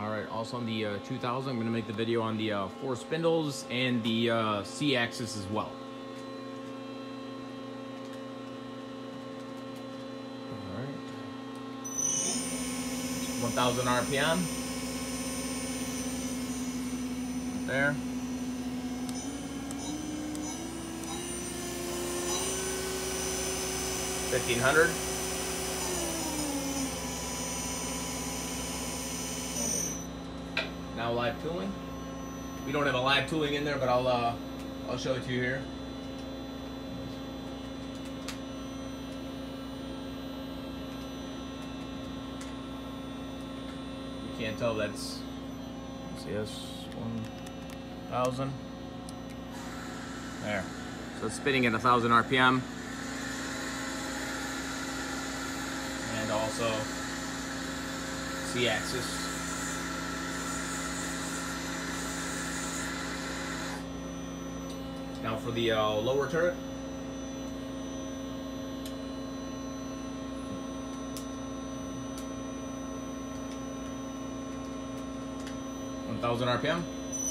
All right, also on the 2000, I'm gonna make the video on the 4 spindles and the C-axis as well. All right, 1000 RPM. There. $1,500. Now live tooling. We don't have a live tooling in there, but I'll show it to you here. You can't tell that's CS1000. There. So it's spinning at 1000 RPM. And also C-axis. Now for the lower turret. (1000 RPM).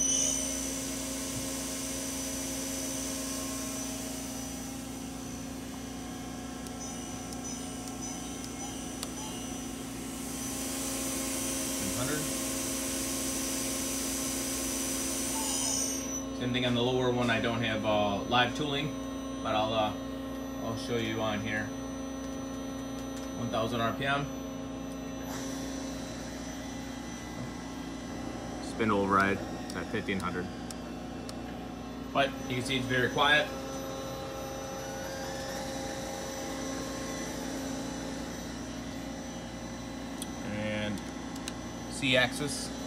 Same thing on the lower one. I don't have live tooling, but I'll show you on here. 1000 RPM. Spindle override at 1500. But you can see it's very quiet. And C-axis.